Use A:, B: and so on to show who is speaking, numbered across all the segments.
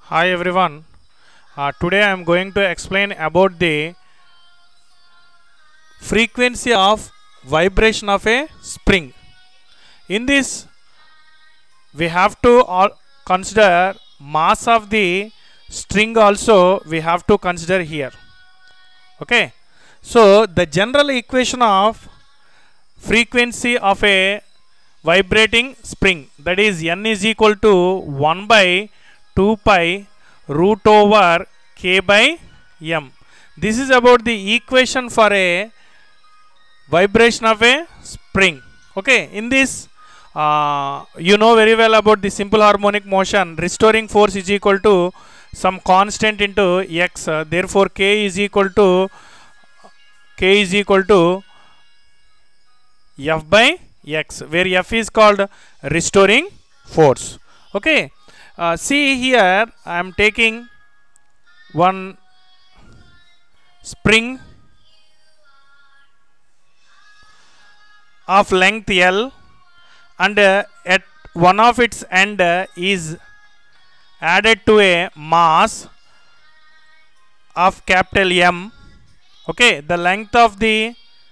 A: Hi everyone. Today I am going to explain about the frequency of vibration of a spring. In this, we have to consider mass of the string also we have to consider here. Okay. So the general equation of frequency of a vibrating spring, that is n is equal to 1 by 2 pi root over k by m. This is about the equation for a vibration of a spring. Okay, in this you know very well about the simple harmonic motion. Restoring force is equal to some constant into x. Therefore k is equal to f by x, where f is called restoring force. Okay. See here, I am taking one spring of length L, and at one of its end is added to a mass of capital M. Okay, the length of the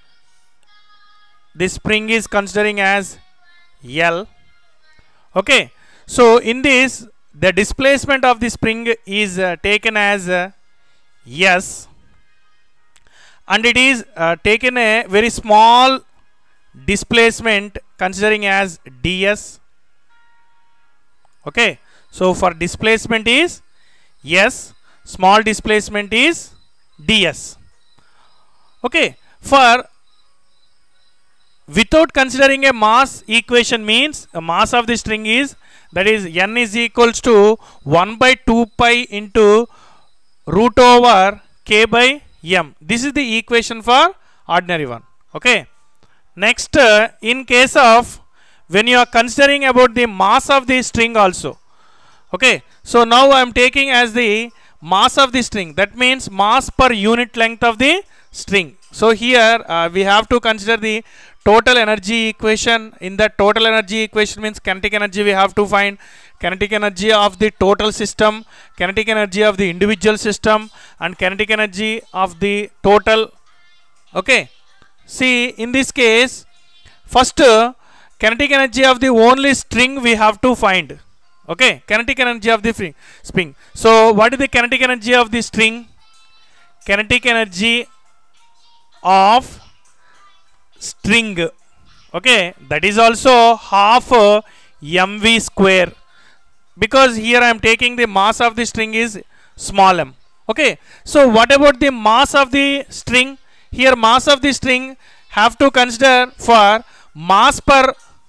A: spring is considering as L. Okay, so in this, the displacement of the spring is taken as S, and it is taken a very small displacement considering as ds. Okay, so for displacement is S, small displacement is ds. Okay, for without considering a mass equation means a mass of the string is, that is n is equals to 1 by 2 pi into root over k by m. This is the equation for ordinary one. Okay. Next, in case of when you are considering about the mass of the string also. Okay. So now I am taking as the mass of the string. That means mass per unit length of the string. So here we have to consider the total energy equation. In that total energy equation means kinetic energy we have to find, kinetic energy of the total system, kinetic energy of the individual system, and kinetic energy of the total. Okay. See, in this case, first kinetic energy of the only string we have to find. Okay, kinetic energy of the string. So what is the kinetic energy of the string? Kinetic energy of string, okay, that is also half mv square, because here I am taking the mass of the string is small m. Okay, so what about the mass of the string? Here mass of the string have to consider for mass per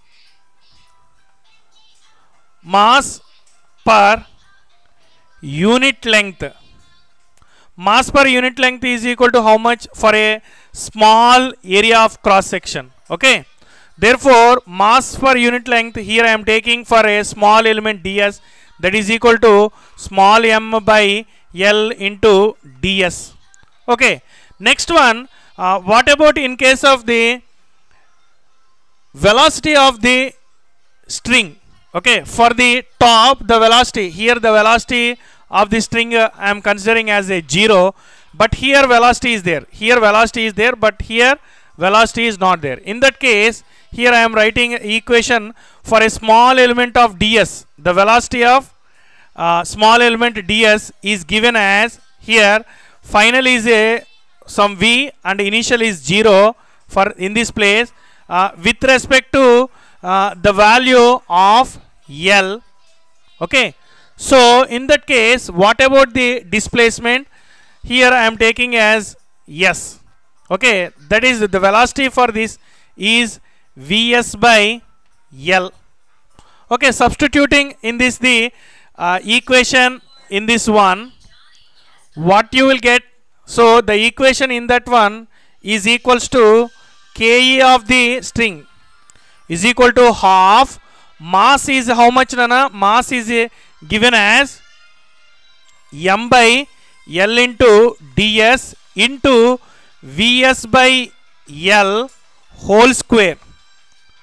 A: unit length. Mass per unit length is equal to how much for a small area of cross section. Okay, therefore mass per unit length here I am taking for a small element ds, that is equal to small m by L into ds. Okay, next one, what about in case of the velocity of the string? Okay, for the top, the velocity, here the velocity of the string I am considering as a 0, but here velocity is there. Here velocity is there, but here velocity is not there. In that case, here I am writing equation for a small element of ds. The velocity of small element ds is given as, here final is a some v and initial is 0 for in this place with respect to the value of L. Okay, so in that case, what about the displacement? Here I am taking as S. Okay, that is the velocity for this is Vs by L. Okay, substituting in this the equation in this one, what you will get? So the equation in that one is equals to Ke of the string is equal to half mass is how much, Nana? Mass is given as m by L into ds into Vs by L whole square.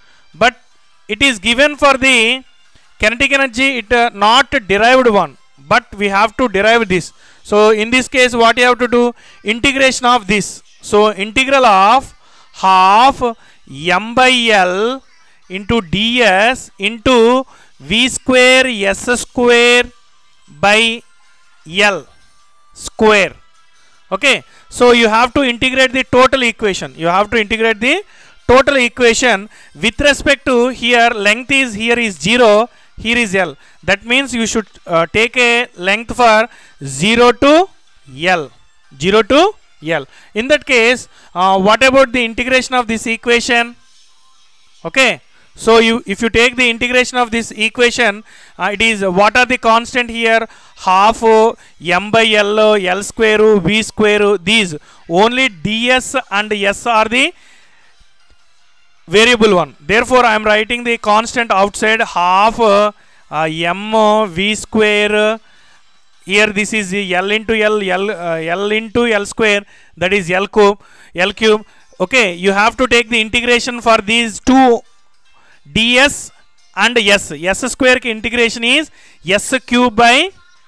A: But it is given for the kinetic energy, it not derived one, but we have to derive this. So in this case, what you have to do? Integration of this. So integral of half m by L into ds into v square s square by L square. Okay, so you have to integrate the total equation. You have to integrate the total equation with respect to here length is, here is 0, here is L. That means you should take a length for 0 to L. 0 to L. In that case, what about the integration of this equation? Okay, so if you take the integration of this equation, it is, what are the constant here? Half m by L, L square, v square, these. Only ds and s are the variable one. Therefore, I am writing the constant outside, half m v square. Here this is L into L into L square, that is L cube. Okay, you have to take the integration for these two, ds and s square ki integration is s cube by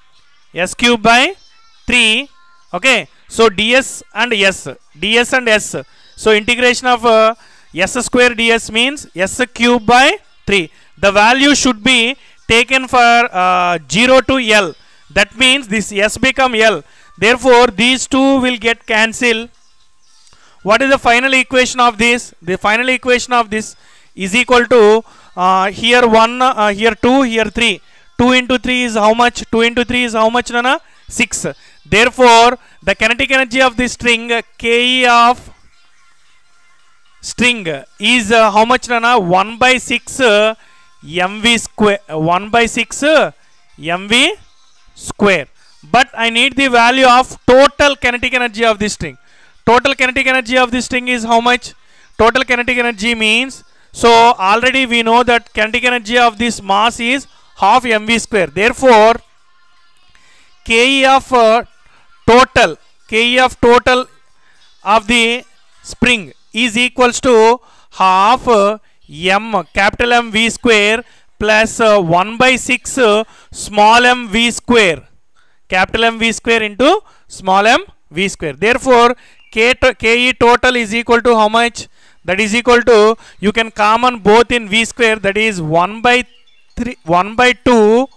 A: 3. Okay, so ds and s, so integration of s square ds means s cube by 3. The value should be taken for 0 to L. That means this s become L. Therefore these two will get cancelled. What is the final equation of this? The final equation of this is equal to here 1, here 2, here 3. 2 into 3 is how much? 2 into 3 is how much, Nana? 6. Therefore the kinetic energy of the string, Ke of string is how much, Nana? 1 by 6 mv square. 1 by 6 mv square. But I need the value of total kinetic energy of this string. Total kinetic energy of this string is how much? Total kinetic energy means, so already we know that kinetic energy of this mass is half mv square. Therefore Ke of total of the spring is equals to half capital M v square plus 1 by 6 small m v square, capital M v square into small m v square. Therefore Ke total is equal to how much? That is equal to, you can common both in v square, that is 1 by 2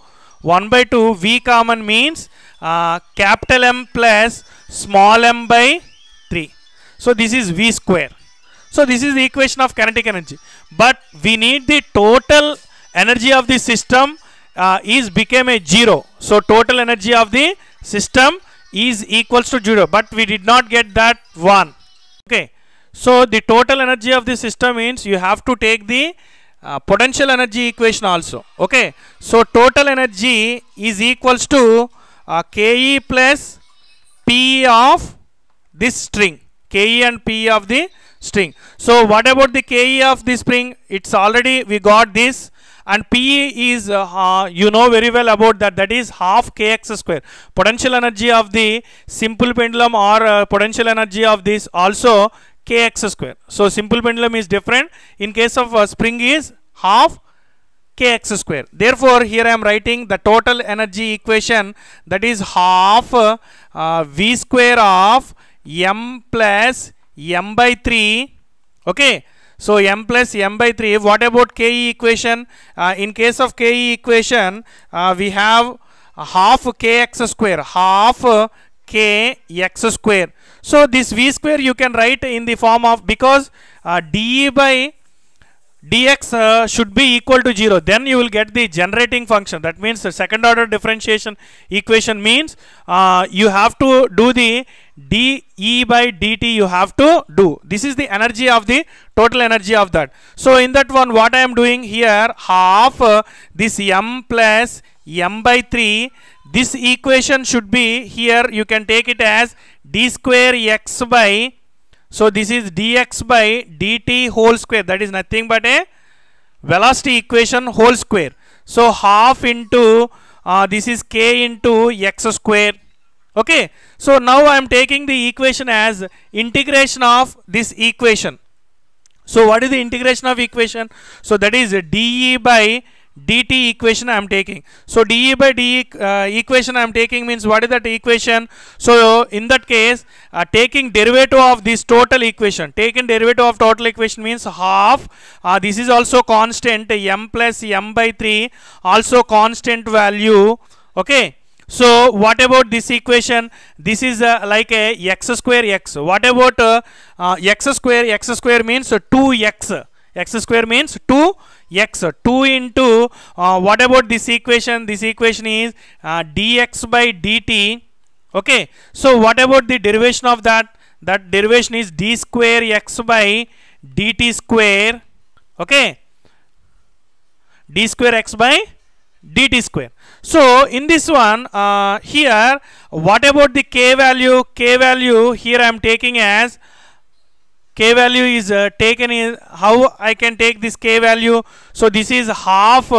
A: v common means capital M plus small m by 3. So this is v square. So this is the equation of kinetic energy. But we need the total energy of the system is became a 0. So total energy of the system is equals to 0. But we did not get that one. Okay. So the total energy of the system means you have to take the potential energy equation also. Okay. So total energy is equals to Ke plus P of this string. Ke and P of the string. So what about the Ke of the string? It's already we got this, and P is you know very well about that. That is half kx square. Potential energy of the simple pendulum or potential energy of this also kx square. So simple pendulum is different. In case of spring is half kx square. Therefore here I am writing the total energy equation, that is half v square of m plus m by 3. Okay, so m plus m by 3. What about Ke equation? In case of Ke equation we have half kx square, half kx square. So this v square you can write in the form of, because dE by dx should be equal to 0, then you will get the generating function. That means the second order differentiation equation means you have to do the dE by dt, you have to do. This is the energy of the total energy of that. So in that one, what I am doing here, half this m plus m by 3, this equation should be, here you can take it as d square x by, so this is dx by dt whole square, that is nothing but a velocity equation whole square. So half into this is k into x square. Okay, so now I am taking the equation as integration of this equation. So what is the integration of equation? So that is dE by dt equation I am taking. So dE by dE equation I am taking means what is that equation? So in that case, taking derivative of this total equation, taking derivative of total equation means half, this is also constant, m plus m by 3, also constant value. Okay, so what about this equation? This is like a x square x. What about x square? X square means 2x. X square means 2x. 2 into what about this equation? This equation is dx by dt. Okay, so what about the derivation of that? That derivation is d square x by dt square. Okay, d square x by dt square. So in this one, here what about the k value? K value here I am taking as, k value is taken in, how I can take this k value? So this is half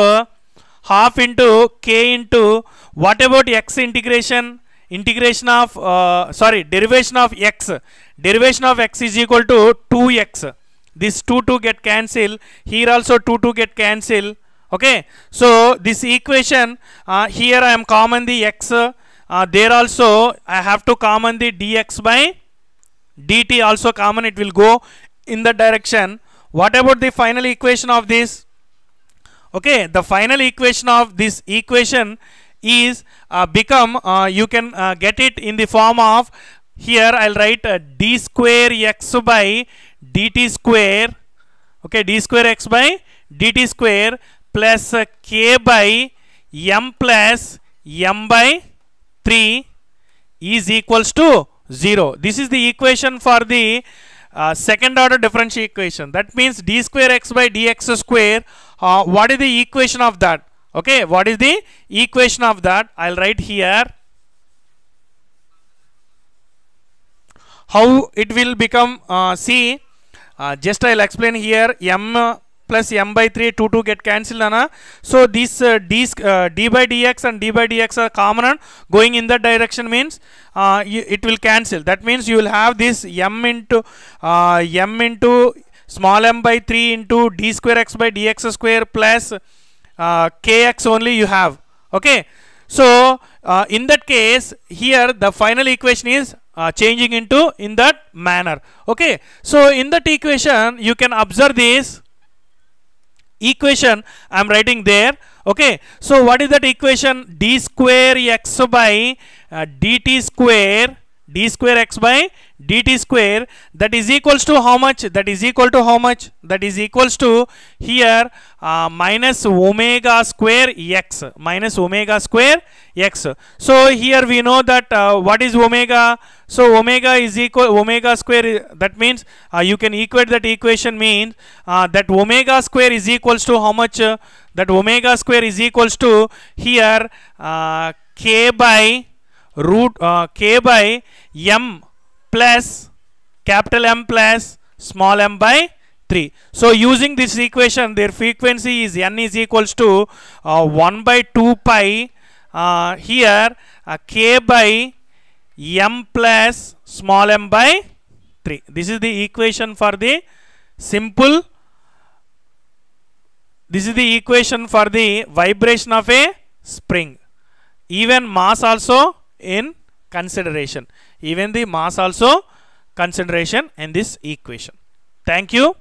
A: into k into, what about x integration? Integration of derivation of x. Derivation of x is equal to 2x. This 2 get cancel. Here also 2 get cancel. Okay, so this equation, here I am common the x, there also I have to common the dx by dt also common, it will go in the direction. What about the final equation of this? Okay, the final equation of this equation is you can get it in the form of, here I'll write d square x by dt square. Okay, d square x by dt square plus k by m plus m by 3 is equals to 0. This is the equation for the second order differential equation. That means d square x by dx square. What is the equation of that? Okay, what is the equation of that? I'll write here. How it will become, see, just I'll explain here. M plus m by 3, 2 get cancelled. So this d by dx and d by dx are common, going in that direction means it will cancel. That means you will have this m into small m by 3 into d square x by dx square plus kx only you have. Okay, so in that case, here the final equation is changing into in that manner. Okay, so in that equation you can observe this equation I am writing there. Okay, so what is that equation? D square x by dt square, d square x by dt square, that is equals to how much? That is equal to how much? That is equals to here minus omega square x, minus omega square x. So here we know that what is omega? So omega is equal, omega square, that means you can equate that equation means that omega square is equals to how much? That omega square is equals to here k by root k by m plus capital M plus small m by 3. So using this equation, their frequency is n is equals to 1 by 2 pi here k by m plus small m by 3. This is the equation for the simple, this is the equation for the vibration of a spring. Even mass also in consideration, even the mass also consideration in this equation. Thank you.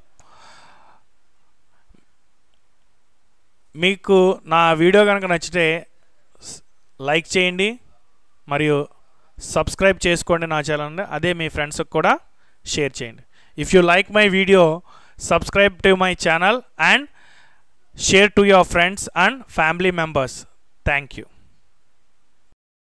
A: మీకు నా video కనుక నచ్చితే like చేయండి మరియు subscribe చేసుకోండి నా ఛానల్ని. అదే మీ ఫ్రెండ్స్కి కూడా షేర్ చేయండి. If you like my video, subscribe to my channel and share to your friends and family members. Thank you.